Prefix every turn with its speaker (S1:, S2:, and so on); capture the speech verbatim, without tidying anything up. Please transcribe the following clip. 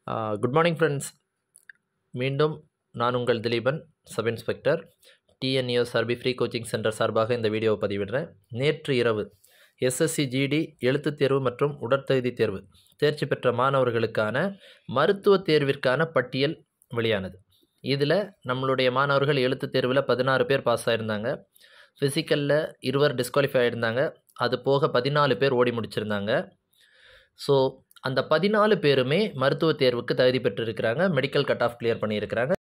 S1: Good morning friends. மீண்டும் நான் உங்கள் Dileepan, sub inspector, TNUSRB free coaching centre சார்பாக இந்த வீடியோவை பதிவிடுறேன். நேற்று இரவு எஸ்எஸ்சி ஜிடி எழுத்துத் தேர்வு மற்றும் உடற்தகுதி தேர்வு தேர்ச்சி பெற்ற மாணவர்களுக்கான மருத்துவ தேர்விற்கான பட்டியல் வெளியானது. இதில் நம்மளுடைய மாணவர்கள் எழுத்துத் தேர்வில் பதினாறு பேர் பாஸ் ஆகியிருந்தாங்க. ஃபிசிக்கலில் இருவர் டிஸ்குவாலிஃபை ஆகியிருந்தாங்க. அது போக பதினாலு பேர் ஓடி முடிச்சிருந்தாங்க. ஸோ அந்த பதினாலு பேருமே மருத்துவ தேர்வுக்கு தகுதி பெற்றிருக்கிறாங்க. மெடிக்கல் கட் ஆஃப் கிளியர் பண்ணியிருக்கிறாங்க.